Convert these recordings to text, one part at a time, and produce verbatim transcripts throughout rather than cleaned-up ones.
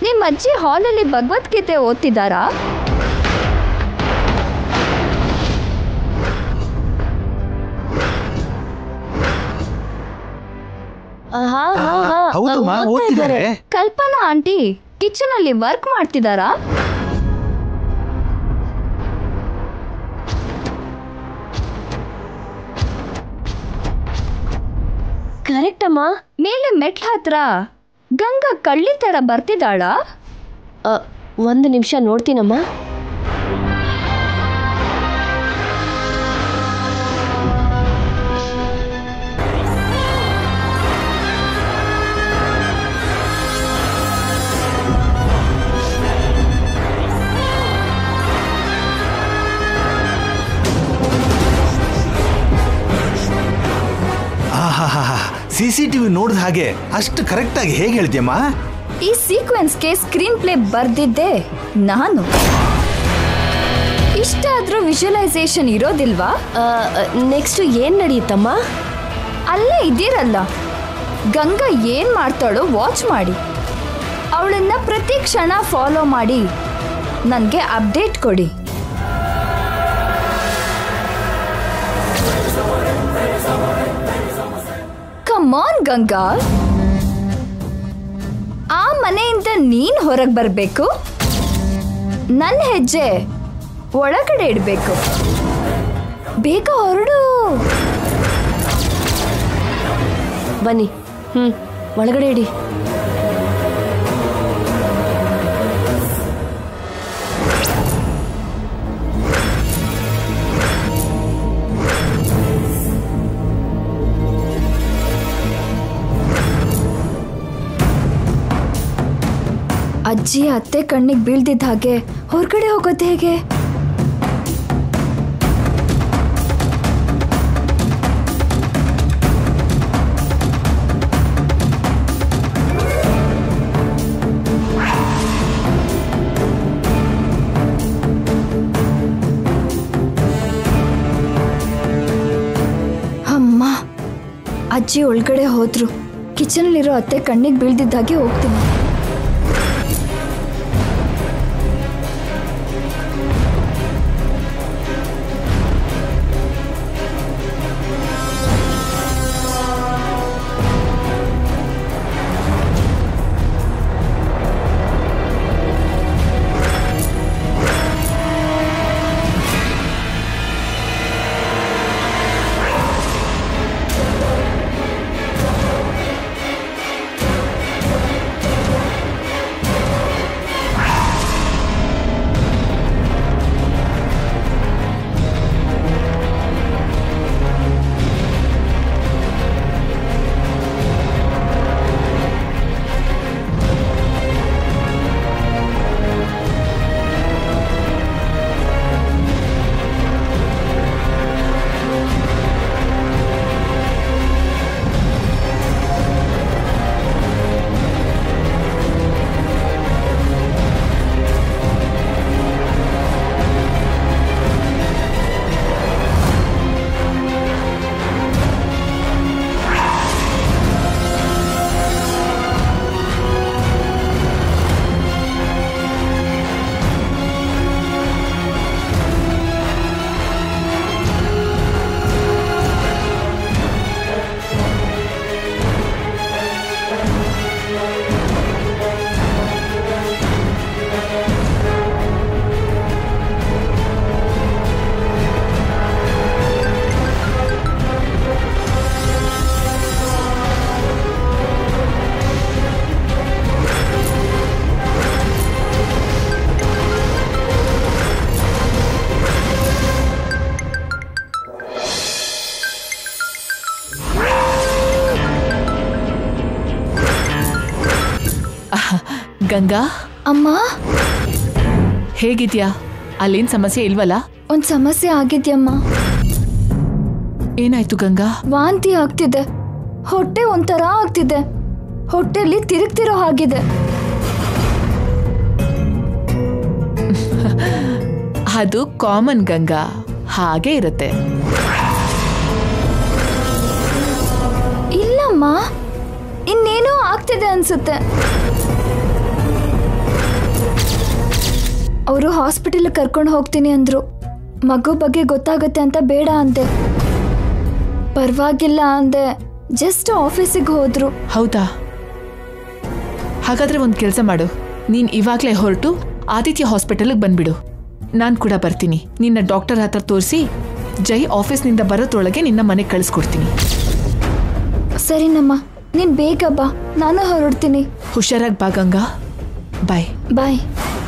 ನಿಮ್ಮ ಅಜ್ಜಿ ಹಾಲಲ್ಲಿ ಭಗವದ್ಗೀತೆ ಓದ್ತಿದ್ದಾರಾ? ಕಲ್ಪನಾ ಆಂಟಿ ಕಿಚನ್ ಅಲ್ಲಿ ವರ್ಕ್ ಮಾಡ್ತಿದ್ದಾರಾ? ಕರೆಕ್ಟ್ ಅಮ್ಮ. ಮೇಲೆ ಮೆಟ್ಲ ಹತ್ರ ಗಂಗಾ ಕಳ್ಳಿ ತರ ಬರ್ತಿದ್ದಾಳ? ಒಂದು ನಿಮಿಷ ನೋಡ್ತೀನಮ್ಮ. ಸಿಸಿಟಿವಿ ನೋಡಿದ ಹಾಗೆ ಅಷ್ಟು ಕರೆಕ್ಟ್ ಆಗಿ ಹೇಗೆ ಹೇಳ್ತೀಯಮ್ಮ? ಈ ಸೀಕ್ವೆನ್ಸ್ಗೆ ಸ್ಕ್ರೀನ್ ಪ್ಲೇ ಬರ್ದಿದ್ದೆ ನಾನು. ಇಷ್ಟಾದ್ರೂ ವಿಜುವಲೈಸೇಷನ್ ಇರೋದಿಲ್ವಾ? ನೆಕ್ಸ್ಟ್ ಏನ್ ನಡೆಯುತ್ತಮ್ಮ? ಅಲ್ಲೇ ಇದ್ದೀರಲ್ಲ, ಗಂಗಾ ಏನ್ ಮಾಡ್ತಾಳೋ ವಾಚ್ ಮಾಡಿ. ಅವಳನ್ನ ಪ್ರತಿ ಕ್ಷಣ ಫಾಲೋ ಮಾಡಿ ನನಗೆ ಅಪ್ಡೇಟ್ ಕೊಡಿ. ಕಮ್ ಆನ್ ಗಂಗಾ, ಆ ಮನೆಯಿಂದ ನೀನ್ ಹೊರಗೆ ಬರಬೇಕು, ನನ್ನ ಹೆಜ್ಜೆ ಒಳಗಡೆ ಇಡಬೇಕು. ಬೇಗ ಹೊರಡು. ಬನ್ನಿ. ಹ್ಮ್ ಒಳಗಡೆ ಇಡಿ. ಅಜ್ಜಿ ಅತ್ತೆ ಕಣ್ಣಿಗೆ ಬೀಳ್ದಿದ್ದ ಹಾಗೆ ಹೊರಗಡೆ ಹೋಗೋದು ಹೇಗೆ? ಅಮ್ಮ, ಅಜ್ಜಿ ಒಳಗಡೆ ಹೋದ್ರು. ಕಿಚನಲ್ಲಿರೋ ಅತ್ತೆ ಕಣ್ಣಿಗೆ ಬೀಳ್ದಿದ್ದ ಹಾಗೆ ಹೋಗ್ತೀನಿ. ಗಂಗಾ ಅಮ್ಮ, ಹೇಗಿದ್ಯಾ? ಅಲ್ಲೇನ್ ಸಮಸ್ಯೆ ಇಲ್ವಲ್ಲ? ಒಂದ್ ಸಮಸ್ಯೆ ಆಗಿದ್ಯಮ್ಮ. ಏನಾಯ್ತು ಗಂಗಾ? ವಾಂತಿ ಆಗ್ತಿದೆ, ಹೊಟ್ಟೆ ಒಂಥರ ಆಗ್ತಿದೆ, ಹೊಟ್ಟೆಲಿ ತಿರುಗ್ತಿರೋ ಹಾಗಿದೆ. ಅದು ಕಾಮನ್ ಗಂಗಾ, ಹಾಗೆ ಇರುತ್ತೆ. ಇಲ್ಲಮ್ಮ, ಇನ್ನೇನೋ ಆಗ್ತಿದೆ ಅನ್ಸುತ್ತೆ. ಅವರು ಹಾಸ್ಪಿಟಲ್ ಕರ್ಕೊಂಡು ಹೋಗ್ತೀನಿ ಅಂದ್ರು. ಮಗು ಬಗ್ಗೆ ಗೊತ್ತಾಗುತ್ತೆ ಅಂತ ಬೇಡ ಅಂದೆ. ಪರವಾಗಿಲ್ಲ ಅಂದೆ. ಜಸ್ಟ್ ಆಫೀಸಿಗೆ ಹೋದ್ರು. ಹೌದಾ? ಹಾಗಾದ್ರೆ ಒಂದು ಕೆಲಸ ಮಾಡು, ನೀನ್ ಇವಾಗ್ಲೇ ಹೊರಟು ಆದಿತ್ಯ ಹಾಸ್ಪಿಟಲ್ಗೆ ಬಂದ್ಬಿಡು. ನಾನು ಕೂಡ ಬರ್ತೀನಿ. ನಿನ್ನ ಡಾಕ್ಟರ್ ಹತ್ರ ತೋರಿಸಿ ಜೈ ಆಫೀಸ್ನಿಂದ ಬರೋದ್ರೊಳಗೆ ನಿನ್ನ ಮನೆಗೆ ಕಳಿಸ್ಕೊಡ್ತೀನಿ. ಸರಿನಮ್ಮ, ನೀನ್ ಬೇಗ ಬಾ, ನಾನು ಹೊರಡ್ತೀನಿ. ಹುಷಾರಾಗಿ ಬಾ ಗಂಗಾ. ಬಾಯ್ ಬಾಯ್.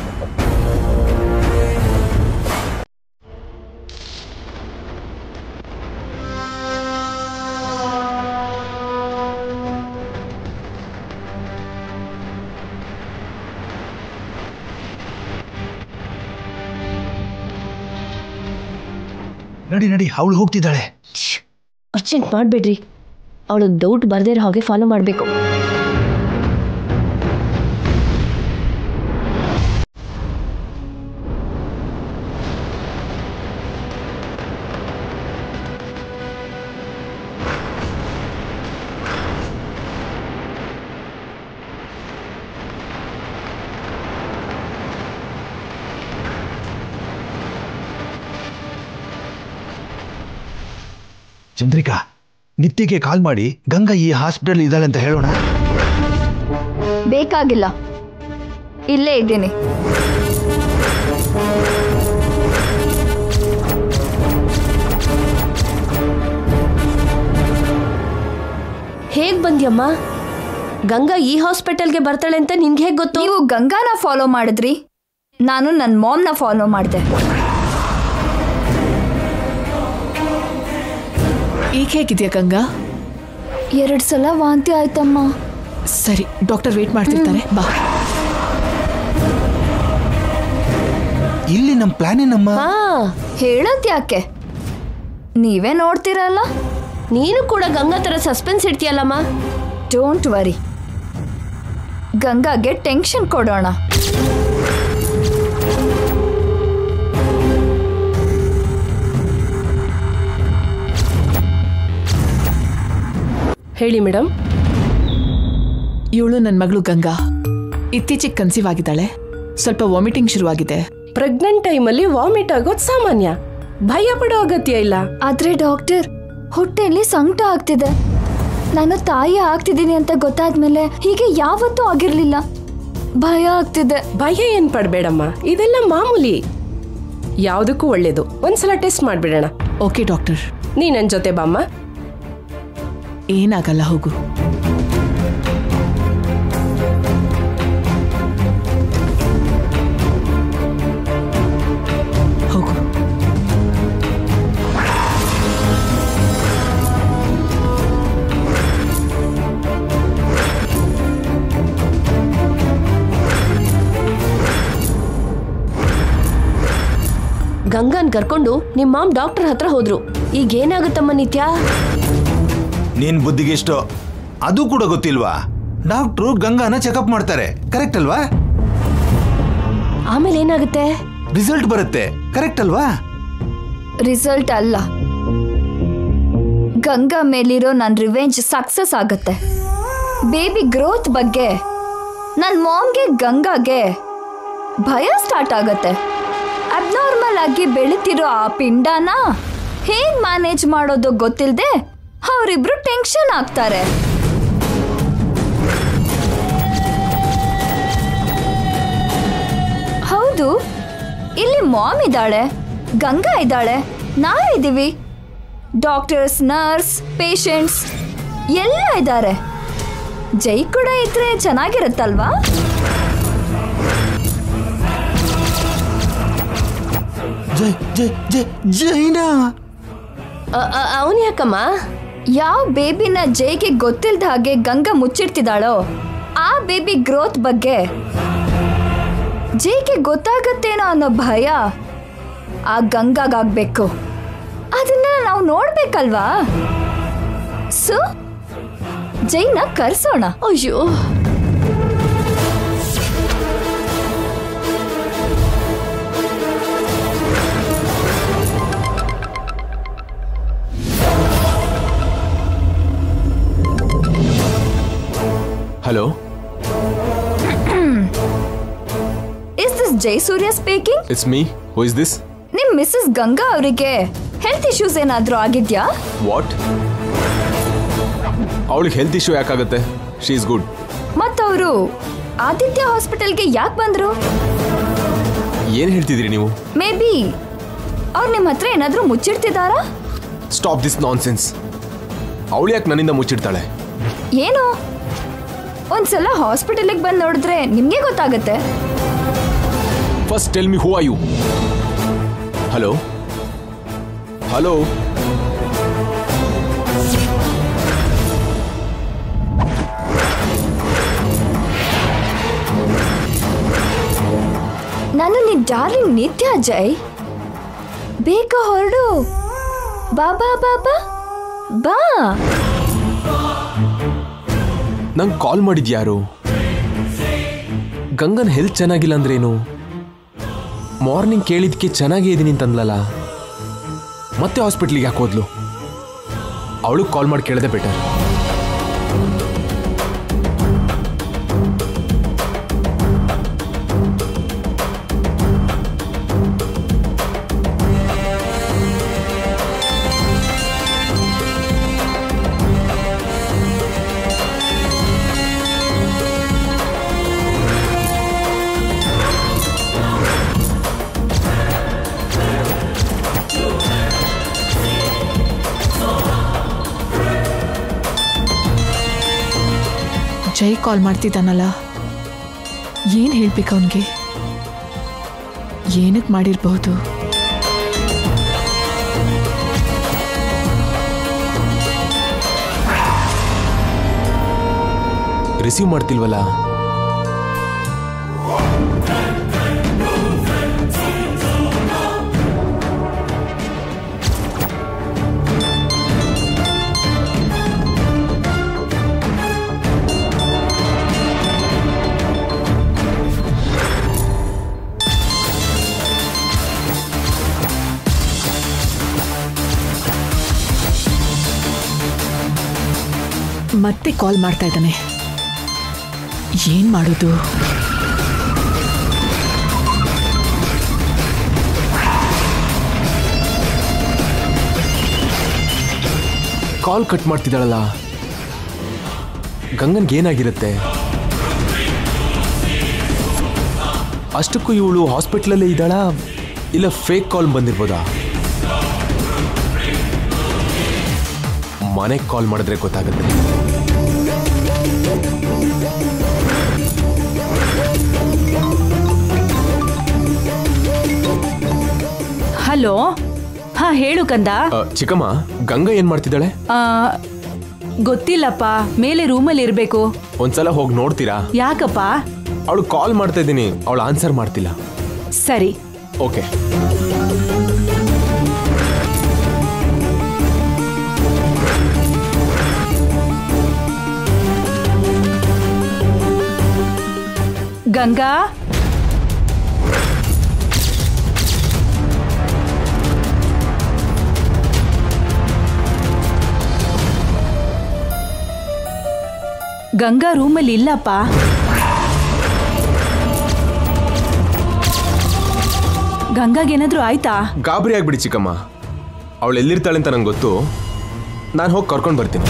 ನಡಿ ನಡಿ, ಅವಳು ಹೋಗ್ತಿದ್ದಾಳೆ. ಅರ್ಜೆಂಟ್ ಮಾಡಬೇಡ್ರಿ. ಅವಳು ಡೌಟ್ ಬರ್ದೇ ಇರೋ ಹಾಗೆ ಫಾಲೋ ಮಾಡಬೇಕು. ಚಂದ್ರಿಕಾ, ನಿತ್ಯಗೆ ಕಾಲ್ ಮಾಡಿ ಗಂಗಾ ಈ ಹಾಸ್ಪಿಟಲ್ ಇದ್ದಾಳೆ ಅಂತ ಹೇಳೋಣ. ಬೇಕಾಗಿಲ್ಲ, ಇಲ್ಲೇ ಇದ್ದೀನಿ. ಹೇಗ್ ಬಂದ್ಯಮ್ಮ? ಗಂಗಾ ಈ ಹಾಸ್ಪಿಟಲ್ಗೆ ಬರ್ತಾಳೆ ಅಂತ ನಿನ್ಗೆ ಹೇಗೆ ಗೊತ್ತು? ನೀವು ಗಂಗಾನ ಫಾಲೋ ಮಾಡಿದ್ರಿ, ನಾನು ನನ್ನ ಮಾಮ್ನ ಫಾಲೋ ಮಾಡಿದೆ. ಈಗ ಹೇಗಿದೆಯಾ ಗಂಗಾ? ಎರಡು ಸಲ ವಾಂತಿ ಆಯ್ತಮ್ಮ. ಸರಿ, ಡಾಕ್ಟರ್ ವೇಟ್ ಮಾಡ್ತಿರ್ತಾರೆ, ಬಾ. ಇಲ್ಲಿ ನಮ್ಮ ಪ್ಲಾನ್ ಏನಮ್ಮ? ಹಾ, ಹೇಳೋದ್ ಯಾಕೆ, ನೀವೇ ನೋಡ್ತೀರಲ್ಲ. ನೀನು ಕೂಡ ಗಂಗಾ ತರ ಸಸ್ಪೆನ್ಸ್ ಇಡ್ತೀಯಲ್ಲಮ್ಮ. ಡೋಂಟ್ ವರಿ, ಗಂಗಾಗೆ ಟೆನ್ಷನ್ ಕೊಡೋಣ. ಹೇಳಿ ಮೇಡಮ್. ಇವಳು ನನ್ನ ಮಗಳು ಗಂಗಾ. ಇತ್ತೀಚೆಗೆ ಕನ್ಸೀವ್ ಆಗಿದ್ದಾಳೆ. ಸ್ವಲ್ಪ ವಾಮಿಟಿಂಗ್ ಶುರುವಾಗಿದೆ. ಪ್ರೆಗ್ನೆಂಟ್ ಟೈಮಲ್ಲಿ ವಾಮಿಟ್ ಆಗೋದು ಸಾಮಾನ್ಯ, ಭಯ ಪಡೋ ಅಗತ್ಯ ಇಲ್ಲ. ಆದ್ರೆ ಡಾಕ್ಟರ್, ಹೊಟ್ಟೆಯಲ್ಲಿ ಸಂಕಟ ಆಗ್ತಿದೆ. ನಾನು ತಾಯಿ ಆಗ್ತಿದ್ದೀನಿ ಅಂತ ಗೊತ್ತಾದ್ಮೇಲೆ ಹೀಗೆ ಯಾವತ್ತೂ ಆಗಿರ್ಲಿಲ್ಲ. ಭಯ ಆಗ್ತಿದೆ. ಭಯ ಏನ್ ಪಡ್ಬೇಡಮ್ಮ, ಇದೆಲ್ಲ ಮಾಮೂಲಿ. ಯಾವುದಕ್ಕೂ ಒಳ್ಳೇದು. ಒಂದ್ಸಲ ಟೆಸ್ಟ್ ಮಾಡ್ಬಿಡೋಣ. Okay doctor. ನೀ ನನ್ನ ಜೊತೆ ಬಾಮ್ಮ. ಏನಾಗಲ್ಲ, ಹೋಗು. ಹೋಗು. ಗಂಗಾನ್ ಕರ್ಕೊಂಡು ನಿಮ್ಮ ಮಾಮ್ ಡಾಕ್ಟರ್ ಹತ್ರ ಹೋದ್ರು. ಈಗ ಏನಾಗುತ್ತಮ್ಮ ನಿತ್ಯ? ನಿನ್ ಬುದ್ಧಿಗೆ ಇಷ್ಟು ಅದು ಕೂಡ ಗೊತ್ತಿಲ್ವಾ? ಡಾಕ್ಟ್ರು ಗಂಗಾನ ಚೆಕಪ್ ಮಾಡ್ತಾರೆ, ಕರೆಕ್ಟ್ ಅಲ್ವಾ? ಆಮೇಲೆ ಏನಾಗುತ್ತೆ? ರಿಸಲ್ಟ್ ಬರುತ್ತೆ, ಕರೆಕ್ಟ್ ಅಲ್ವಾ? ರಿಸಲ್ಟ್ ಅಲ್ಲ, ಗಂಗಾ ಮೇಲಿರೋ ನನ್ನ ರಿವೆಂಜ್ ಸಕ್ಸಸ್ ಆಗುತ್ತೆ. ಬೇಬಿ ಗ್ರೋತ್ ಬಗ್ಗೆ ನನ್ನ ಮಾಮ್ಗೆ ಗಂಗಾಗೆ ಭಯ ಸ್ಟಾರ್ಟ್ ಆಗುತ್ತೆ. ಅಬ್ನಾರ್ಮಲ್ ಆಗಿ ಬೆಳೀತಿರೋ ಆ ಪಿಂಡನ ಹೇಗ್ ಮ್ಯಾನೇಜ್ ಮಾಡೋದು ಗೊತ್ತಿಲ್ಲದೆ ಅವರಿಬ್ರು ಟೆನ್ಷನ್ ಆಗ್ತಾರೆ. ಹೌದು, ಇಲ್ಲಿ ಮಾಮ್ ಇದ್ದಾಳೆ, ಗಂಗಾ ಇದ್ದಾಳೆ, ನಾವಿದ್ದೀವಿ. ಡಾಕ್ಟರ್ಸ್, ನರ್ಸ್, ಪೇಷಂಟ್ಸ್ ಎಲ್ಲ ಇದ್ದಾರೆ. ಜೈ ಕೂಡ ಇದ್ರೆ ಚೆನ್ನಾಗಿರುತ್ತಲ್ವಾ? ಜೈ ಜೈ ಜೈ ಜೈನಾ ಅವನ್ ಯಾಕಮ್ಮ? ಯಾವ ಬೇಬಿನ ಜೈಗೆ ಗೊತ್ತಿಲ್ದ ಹಾಗೆ ಗಂಗಾ ಮುಚ್ಚಿಡ್ತಿದ್ದಾಳೋ ಆ ಬೇಬಿ ಗ್ರೋತ್ ಬಗ್ಗೆ ಜೈಗೆ ಗೊತ್ತಾಗತ್ತೇನೋ ಅನ್ನೋ ಭಯ ಆ ಗಂಗಾಗಾಗ್ಬೇಕು. ಅದನ್ನ ನಾವು ನೋಡ್ಬೇಕಲ್ವಾ? ಸೊ ಜೈನ ಕರ್ಸೋಣ. ಅಯ್ಯೋ, hello, is this Jayasurya speaking. It's me. Who is this? ನಿಮ್ ಮಿಸಸ್ ಗಂಗಾ ಅವರಿಗೆ ಹೆಲ್ತ್ ಇಶ್ಯೂಸ್ ಏನಾದ್ರೂ ಆಗಿದ್ಯಾ? ವಾಟ್? ಅವಳಿಗೆ ಹೆಲ್ತ್ ಇಶ್ಯೂ ಯಾಕಾಗುತ್ತೆ? She is good. ಮತ್ತವರು ಆದಿತ್ಯ ಹಾಸ್ಪಿಟಲ್ಗೆ ಯಾಕೆ ಬಂದ್ರು? ಏನ್ ಹೇಳ್ತಿದ್ರಿ ನೀವು? ಮೇ ಬಿ ಅವ್ರು ನಿಮ್ಮ ಹತ್ರ ಏನಾದ್ರೂ ಮುಚ್ಚಿಡ್ತಿದಾರಾ? Stop this nonsense. ಅವಳು ಯಾಕೆ ನನ್ನಿಂದ ಮುಚ್ಚಿಡ್ತಾಳೆ? ಏನು, ಒಂದ್ಸಲ ಹಾಸ್ಪಿಟಲ್ಗೆ ಬಂದು ನೋಡಿದ್ರೆ ನಿಮ್ಗೆ ಗೊತ್ತಾಗುತ್ತೆ. First tell me who are you? Hello hello ನಾನು ನಿನ್ ಡಾರ್ಲಿಂಗ್ ನಿತ್ಯ ಜೈ. ಬೇಗ ಹೊರಡು. ಬಾಬಾ ಬಾಬಾ ಬಾ. ನಂಗೆ ಕಾಲ್ ಮಾಡಿದ್ಯಾರು? ಗಂಗನ್ ಹೆಲ್ತ್ ಚೆನ್ನಾಗಿಲ್ಲ ಅಂದ್ರೇನು? ಮಾರ್ನಿಂಗ್ ಕೇಳಿದ್ಕೆ ಚೆನ್ನಾಗೇ ಇದೀನಿ ಅಂತಂದ್ಲಲ್ಲ, ಮತ್ತೆ ಹಾಸ್ಪಿಟ್ಲಿಗೆ ಯಾಕೆ ಹೋದ್ಲು? ಅವಳು ಕಾಲ್ ಮಾಡಿ ಕೇಳದೆ ಬೆಟರ್. ಜೈ ಕಾಲ್ ಮಾಡ್ತಿದ್ದಾನಲ್ಲ, ಏನ್ ಹೇಳ್ಬೇಕು ಅವನ್ಗೆ? ಏನಕ್ಕೆ ಮಾಡಿರಬಹುದು? ರಿಸೀವ್ ಮಾಡ್ತಿಲ್ವಲ್ಲ? ಮತ್ತೆ ಕಾಲ್ ಮಾಡ್ತಾ ಇದ್ದಾನೆ. ಏನ್ ಮಾಡೋದು? ಕಾಲ್ ಕಟ್ ಮಾಡ್ತಿದ್ದಾಳಲ್ಲ, ಗಂಗನ್ಗೆ ಏನಾಗಿರುತ್ತೆ? ಅಷ್ಟಕ್ಕೂ ಇವಳು ಹಾಸ್ಪಿಟ್ಲಲ್ಲೇ ಇದ್ದಾಳಾ, ಇಲ್ಲ ಫೇಕ್ ಕಾಲ್ ಬಂದಿರ್ಬೋದಾ? ಮನೆಗೆ ಕಾಲ್ ಮಾಡಿದ್ರೆ ಗೊತ್ತಾಗುತ್ತೆ. ಹಲೋ. ಹಾ ಹೇಳು ಕಂದ. ಚಿಕ್ಕಮ್ಮ, ಗಂಗಾ ಏನ್ ಮಾಡ್ತಿದ್ದಾಳೆ? ಗೊತ್ತಿಲ್ಲಪ್ಪ, ಮೇಲೆ ರೂಮಲ್ಲಿ ಇರ್ಬೇಕು. ಒಂದ್ಸಲ ಹೋಗಿ ನೋಡ್ತೀರಾ? ಯಾಕಪ್ಪ? ಅವಳು ಕಾಲ್ ಮಾಡ್ತಾ ಇದ್ದೀನಿ, ಅವಳು ಆನ್ಸರ್ ಮಾಡ್ತಿಲ್ಲ. ಸರಿ, ಓಕೆ. ಗಂಗಾ, ಗಂಗಾ ರೂಮಲ್ಲಿ ಇಲ್ಲಪ್ಪ. ಗಂಗಾಗೇನಾದ್ರೂ ಆಯ್ತಾ? ಗಾಬರಿ ಆಗ್ಬಿಡಿ ಚಿಕ್ಕಮ್ಮ, ಅವಳು ಎಲ್ಲಿರ್ತಾಳೆ ಅಂತ ನಂಗೆ ಗೊತ್ತು. ನಾನು ಹೋಗಿ ಕರ್ಕೊಂಡು ಬರ್ತೀನಿ.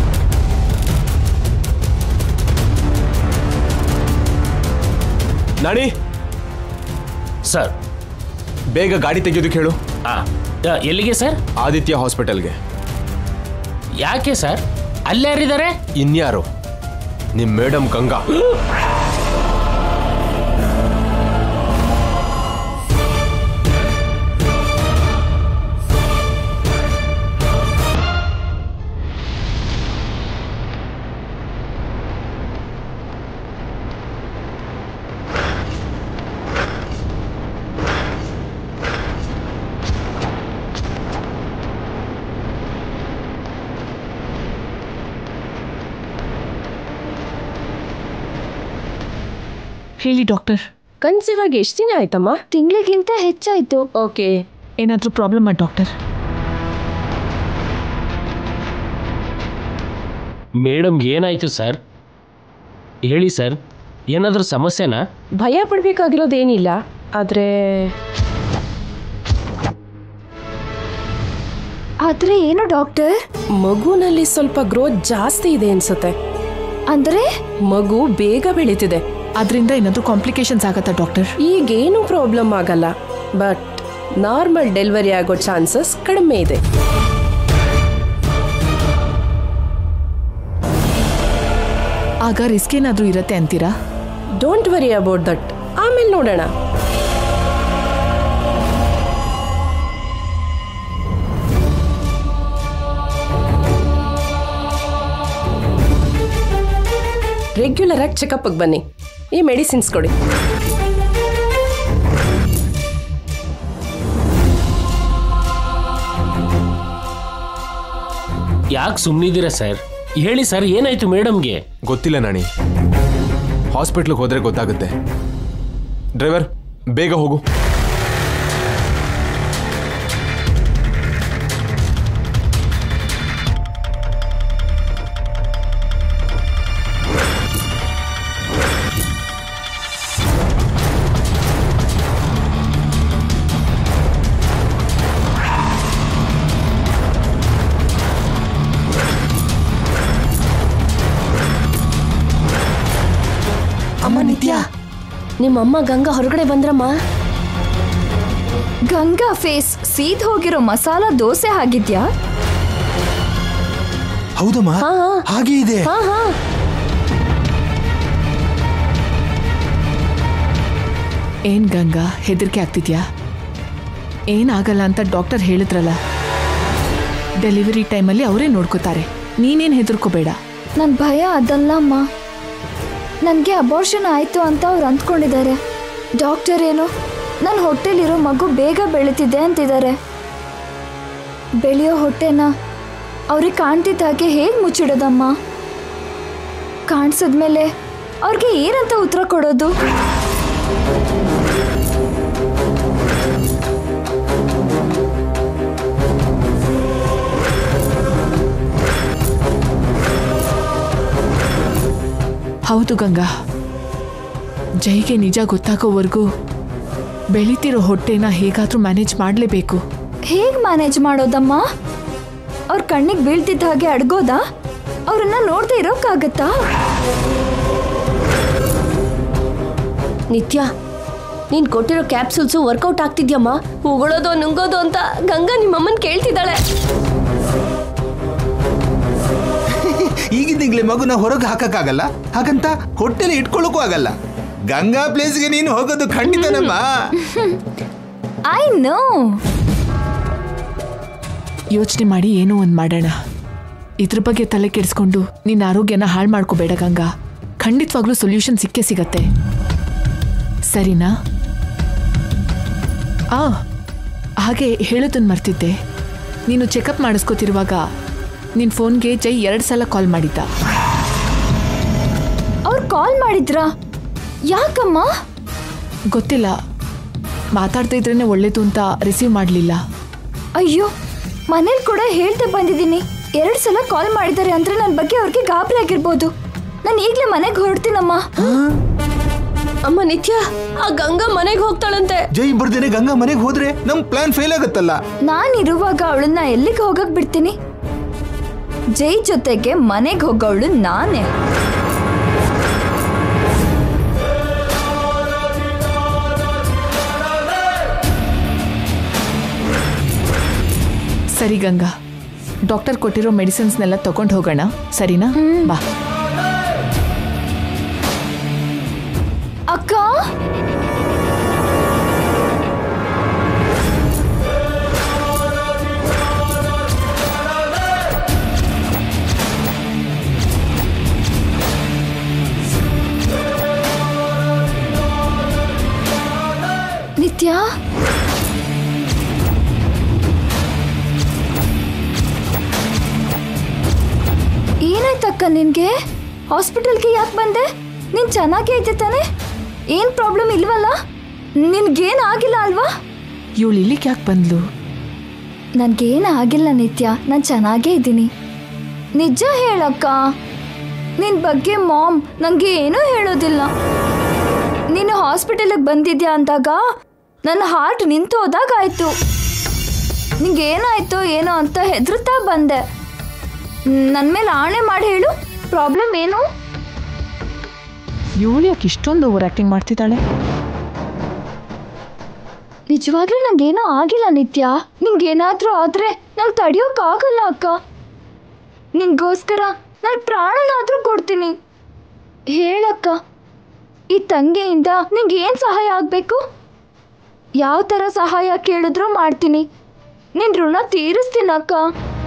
ನಾಣಿ ಸರ್, ಬೇಗ ಗಾಡಿ ತೆಗೆಯೋದಕ್ಕೆ ಹೇಳು. ಎಲ್ಲಿಗೆ ಸರ್? ಆದಿತ್ಯ ಹಾಸ್ಪಿಟಲ್ಗೆ. ಯಾಕೆ ಸರ್? ಅಲ್ಲಾರಿದ್ದಾರೆ? ಇನ್ಯಾರು? ನಿಮ್ ಮೇಡಮ್ ಗಂಗಾ. ಹೇಳಿ ಡಾಕ್ಟರ್. ಕನ್ಸೀವ್ ಆಗಿ ಎಷ್ಟು ದಿನ ಆಯ್ತಮ್ಮ? ತಿಂಗಳಿಗಿಂತ ಹೆಚ್ಚಾಯ್ತು. ಓಕೆ. ಏನಾದರೂ ಪ್ರಾಬ್ಲಮ್ ಡಾಕ್ಟರ್? ಮೇಡಮ್ ಏನಾಯ್ತು ಸರ್? ಹೇಳಿ ಸರ್, ಏನಾದರೂ ಸಮಸ್ಯೆನಾ? ಭಯ ಪಡಬೇಕಾಗಿರೋದೇನಿಲ್ಲ. ಆದರೆ ಆದ್ರೆ ಏನು ಡಾಕ್ಟರ್? ಮಗುನಲ್ಲಿ ಸ್ವಲ್ಪ ಗ್ರೋತ್ ಜಾಸ್ತಿ ಇದೆ ಅನ್ಸುತ್ತೆ. ಅಂದ್ರೆ ಮಗು ಬೇಗ ಬೆಳೀತಿದೆ. ಅದರಿಂದ ಏನಾದರೂ ಕಾಂಪ್ಲಿಕೇಶನ್ಸ್ ಆಗತ್ತಾ ಡಾಕ್ಟರ್? ಈಗೇನು ಪ್ರಾಬ್ಲಮ್ ಆಗಲ್ಲ, ಬಟ್ ನಾರ್ಮಲ್ ಡೆಲಿವರಿ ಆಗೋ ಚಾನ್ಸಸ್ ಕಡಿಮೆ ಇದೆ. ಆಗ ರಿಸ್ಕ್ ಏನಾದರೂ ಇರತ್ತೆ ಅಂತೀರಾ? ಡೋಂಟ್ ವರಿ ಅಬೌಟ್ ದಟ್, ಆಮೇಲೆ ನೋಡೋಣ. ರೆಗ್ಯುಲರ್ ಆಗಿ ಚೆಕಪ್ಗೆ ಬನ್ನಿ. ಈ ಮೆಡಿಸಿನ್ಸ್ ಕೊಡಿ. ಯಾಕೆ ಸುಮ್ಮನಿದ್ದೀರಾ ಸರ್? ಹೇಳಿ ಸರ್, ಏನಾಯ್ತು ಮೇಡಮ್ಗೆ? ಗೊತ್ತಿಲ್ಲ ನಾಣಿ, ಹಾಸ್ಪಿಟ್ಲಿಗೆ ಹೋದ್ರೆ ಗೊತ್ತಾಗುತ್ತೆ. ಡ್ರೈವರ್ ಬೇಗ ಹೋಗು. ಅಮ್ಮ ನಿತ್ಯ, ನಿಮ್ಮಮ್ಮ ಗಂಗಾ ಹೊರಗಡೆ ಬಂದ್ರಮ್ಮ. ಗಂಗಾ ಫೇಸ್ ಸೀದ್ ಹೋಗಿರೋ ಮಸಾಲಾ ದೋಸೆ ಆಗಿದ್ಯಾ? ಹೌದಮ್ಮ, ಹಾ, ಹಾ. ಹಾಗೆ ಇದೆ. ಹಾ ಹಾ ಏನ್ ಗಂಗಾ, ಹೆದರಿಕೆ ಆಗ್ತಿದ್ಯಾ? ಏನಾಗಲ್ಲ ಅಂತ ಡಾಕ್ಟರ್ ಹೇಳಿದ್ರಲ್ಲ. ಡೆಲಿವರಿ ಟೈಮಲ್ಲಿ ಅವರೇ ನೋಡ್ಕೋತಾರೆ, ನೀನೇನು ಹೆದರ್ಕೋಬೇಡ. ನನ್ ಭಯ ಅದಲ್ಲ ಅಮ್ಮ. ನನಗೆ ಅಬೋರ್ಷನ್ ಆಯ್ತು ಅಂತ ಅವ್ರು ಅಂದ್ಕೊಂಡಿದ್ದಾರೆ. ಡಾಕ್ಟರ್ ಏನು ನನ್ನ ಹೊಟ್ಟೆಲಿರೋ ಮಗು ಬೇಗ ಬೆಳೀತಿದೆ ಅಂತಿದ್ದಾರೆ. ಬೆಳೆಯೋ ಹೊಟ್ಟೆನ ಅವ್ರಿಗೆ ಕಾಣ್ತಿದ್ದ ಹಾಗೆ ಹೇಗೆ ಮುಚ್ಚಿಡೋದಮ್ಮ? ಕಾಣಿಸಿದ್ಮೇಲೆ ಅವ್ರಿಗೆ ಏನಂತ ಉತ್ತರ ಕೊಡೋದು? ಹೌದು ಗಂಗಾ, ಜೈಗೆ ನಿಜ ಗೊತ್ತಾಗೋವರೆಗೂ ಬೆಳೀತಿರೋ ಹೊಟ್ಟೆನ ಹೇಗಾದ್ರೂ ಮ್ಯಾನೇಜ್ ಮಾಡಲೇಬೇಕು. ಹೇಗೆ ಮ್ಯಾನೇಜ್ ಮಾಡೋದಮ್ಮ? ಅವ್ರ ಕಣ್ಣಿಗೆ ಬೀಳ್ತಿದ್ದ ಹಾಗೆ ಅಡ್ಗೋದಾ? ಅವ್ರನ್ನ ನೋಡದೆ ಇರೋಕ್ಕಾಗತ್ತಾ? ನಿತ್ಯ, ನೀನ್ ಕೊಟ್ಟಿರೋ ಕ್ಯಾಪ್ಸೂಲ್ಸು ವರ್ಕೌಟ್ ಆಗ್ತಿದ್ಯಮ್ಮ. ಉಗುಳೋದು ನುಂಗೋದು ಅಂತ ಗಂಗಾ ನಿಮ್ಮಮ್ಮನ್ ಕೇಳ್ತಿದ್ದಾಳೆ. ಈಗಿದ್ದೀಗ್ಲೇ ಮಗುನ ಹೊರಗೆ ಹಾಕಕ್ಕಾಗಲ್ಲ, ಹಾಗಂತ ಹೊಟ್ಟೆಲಿ ಇಟ್ಕೊಳ್ಳೋಕ್ಕೂ ಆಗಲ್ಲ. ಗಂಗಾ ಪ್ಲೇಸ್ಗೆ ನೀನು ಹೋಗೋದು ಖಂಡಿತನಮ್ಮ. I know. ಯೋಚನೆ ಮಾಡಿ ಏನೋ ಒಂದು ಮಾಡೋಣ. ಇದ್ರ ಬಗ್ಗೆ ತಲೆ ಕೆಡಿಸ್ಕೊಂಡು ನಿನ್ನ ಆರೋಗ್ಯನ ಹಾಳು ಮಾಡ್ಕೋಬೇಡ ಗಂಗಾ. ಖಂಡಿತವಾಗ್ಲೂ ಸೊಲ್ಯೂಷನ್ ಸಿಕ್ಕೇ ಸಿಗತ್ತೆ, ಸರಿನಾ? ಆ ಹಾಗೆ ಹೇಳೋದನ್ನು ಮರ್ತಿದ್ದೆ. ನೀನು ಚೆಕಪ್ ಮಾಡಿಸ್ಕೋತಿರುವಾಗ ನಿನ್ನ ಫೋನ್ಗೆ ಜೈ ಎರಡು ಸಲ ಕಾಲ್ ಮಾಡಿದ್ದ. ಅವ್ರು ಕಾಲ್ ಮಾಡಿದ್ರಾ? ಯಾಕಮ್ಮ? ಗೊತ್ತಿಲ್ಲ, ಮಾತಾಡ್ತಾ ಇದ್ರೇನೆ ಒಳ್ಳೇದು ಅಂತ ರಿಸೀವ್ ಮಾಡಲಿಲ್ಲ. ಅಯ್ಯೋ, ಮನೇಲಿ ಕೂಡ ಹೇಳ್ದೆ ಬಂದಿದ್ದೀನಿ. ಎರಡು ಸಲ ಕಾಲ್ ಮಾಡಿದ್ದಾರೆ ಅಂದ್ರೆ ನನ್ನ ಬಗ್ಗೆ ಅವ್ರಿಗೆ ಗಾಬರಿ ಆಗಿರ್ಬೋದು. ನಾನು ಈಗಲೇ ಮನೆಗೆ ಹೊರಡ್ತೀನಮ್ಮ. ಅಮ್ಮ ನಿತ್ಯ, ಆ ಗಂಗಾ ಮನೆಗೆ ಹೋಗ್ತಾಳಂತೆ. ಜೈ ಬರ್ದೇನೆ ಗಂಗಾ ಮನೆಗೆ ಹೋದ್ರೆ ನಮ್ ಪ್ಲಾನ್ ಫೇಲ್ ಆಗುತ್ತಲ್ಲ. ನಾನು ಇರುವಾಗ ಅವಳನ್ನ ಎಲ್ಲಿಗೆ ಹೋಗಕ್ ಬಿಡ್ತೀನಿ? ಜೈ ಜೊತೆಗೆ ಮನೆಗೆ ಹೋಗೋವಳು ನಾನೇ. ಸರಿ ಗಂಗಾ, ಡಾಕ್ಟರ್ ಕೊಟ್ಟಿರೋ ಮೆಡಿಸಿನ್ಸ್ನೆಲ್ಲ ತಗೊಂಡು ಹೋಗೋಣ, ಸರಿನಾ? ಬಾ. ಅಕ್ಕ, ನಿತ್ಯ, ಏನಾಯ್ತಕ್ಕ ನಿನ್ಗೆ? ಹಾಸ್ಪಿಟಲ್ಗೆ ಯಾಕೆ ಬಂದೆ? ನೀನ್ ಚೆನ್ನಾಗೇ ಐತೆ ತಾನೆ? ಏನ್ ಪ್ರಾಬ್ಲಮ್ ಇಲ್ವಲ್ಲ? ನಿನ್ಗೇನ್ ಆಗಿಲ್ಲ ಅಲ್ವಾ? ಇವಳು ಇಲ್ಲಿಗೆ ಯಾಕೆ ಬಂದ್ಲು? ನನ್ಗೇನು ಆಗಿಲ್ಲ ನಿತ್ಯ, ನಾನು ಚೆನ್ನಾಗೇ ಇದ್ದೀನಿ. ನಿಜ ಹೇಳಕ್ಕ, ನಿನ್ ಬಗ್ಗೆ ಮಾಮ್ ನಂಗೆ ಏನೂ ಹೇಳೋದಿಲ್ಲ. ನೀನು ಹಾಸ್ಪಿಟಲಿಗೆ ಬಂದಿದ್ಯಾ ಅಂದಾಗ ನನ್ನ ಹಾರ್ಟ್ ನಿಂತು ಹೋದಾಗ ಆಯ್ತು. ನಿಂಗೆ ಏನಾಯ್ತೋ ಏನೋ ಅಂತ ಹೆದರ್ತಾ ಬಂದೆ. ನನ್ನ ಮೇಲೆ ಆಣೆ ಮಾಡಿ ಹೇಳು, ಪ್ರಾಬ್ಲಮ್ ಏನು? ಇವಳು ಯಾಕೆ ಇಷ್ಟೊಂದು ಓವರ್ ಆಕ್ಟಿಂಗ್ ಮಾಡ್ತಿದ್ದಾಳೆ? ನಿಜವಾಗ್ಲೂ ನಂಗೇನೋ ಆಗಿಲ್ಲ ನಿತ್ಯ. ನಿಂಗೇನಾದ್ರೂ ಆದ್ರೆ ನಂಗೆ ತಡಿಯೋಕ್ಕಾಗಲ್ಲ ಅಕ್ಕ. ನಿಂಗೋಸ್ಕರ ನಾನು ಪ್ರಾಣನಾದ್ರೂ ಕೊಡ್ತೀನಿ. ಹೇಳಕ್ಕ, ಈ ತಂಗಿಯಿಂದ ನಿಂಗೆ ಏನು ಸಹಾಯ ಆಗಬೇಕು? ಯಾವ ಥರ ಸಹಾಯ ಕೇಳಿದ್ರೂ ಮಾಡ್ತೀನಿ. ನಿನ್ನ ಋಣ ತೀರಿಸ್ತೀನಕ್ಕ.